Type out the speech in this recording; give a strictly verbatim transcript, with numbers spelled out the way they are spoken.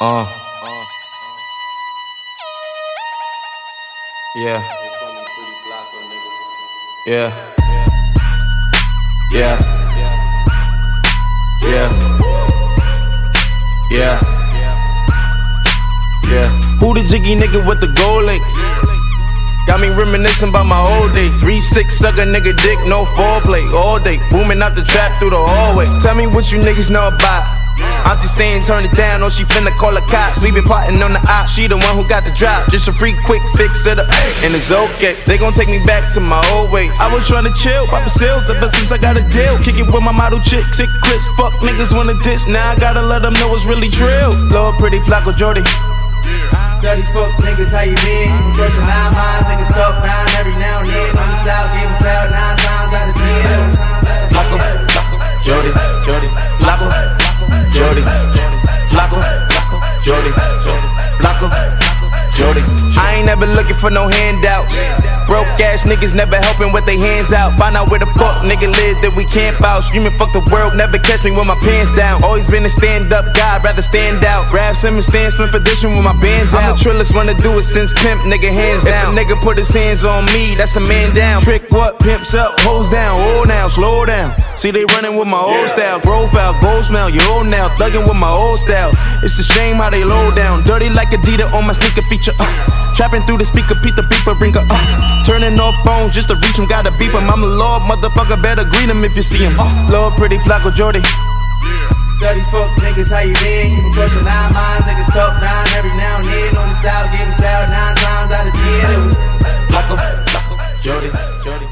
Uh. Yeah. Yeah. Yeah. Yeah. Yeah. Yeah. Who the jiggy nigga with the gold links? Got me reminiscing about my old days. three six sucker nigga dick, no foreplay. All day, booming out the trap through the hallway. Tell me what you niggas know about. Auntie saying turn it down, or she finna call the cops. We been plotting on the op, she the one who got the drop. Just a free quick fix it up, and it's okay. They gon' take me back to my old ways. I was tryna chill, pop the sales ever since I got a deal. Kick it with my model chick, sick clips, fuck niggas wanna diss. Now I gotta let them know it's really trill. Lord pretty Flacco Jordy. Dirty fuck niggas, how you been? You brushing nine miles, niggas talk nine every now and then. On the south, giving style nine times out of ten. Flacco, Flacco, Jordy, Jordy, Flacco, Jordy, Flacco, Jordy, Flacco, Jordy. I ain't never looking for no handouts. Broke ass niggas never helping with their hands out. Find out where the fuck nigga live that we camp out. Screaming fuck the world, never catch me with my pants down. Always been a stand up guy, rather stand out. Grab some and stand swim position with my bands out. I'm the trillest one to do it since pimp, nigga hands down. If a nigga put his hands on me, that's a man down. Trick what, pimps up, hoes down. Oh now, slow down. See they running with my old style. Profile, gold smell, you old now. Thugging with my old style. It's a shame how they low down. Dirty like Adidas on my sneaker feature. Uh. Trapping through the speaker, Pete the beeper, ring up. Uh. Turning off phones just to reach him, gotta beep him. I'm a lord, motherfucker, better greet him if you see him. Uh. Lord pretty Flacco Jordy. Dirty fuck niggas, how you been? You been brushing nine miles, niggas talk nine every now and then. On the south, giving style nine times out of ten. Flacco, Flacco, Jordy, Jordy.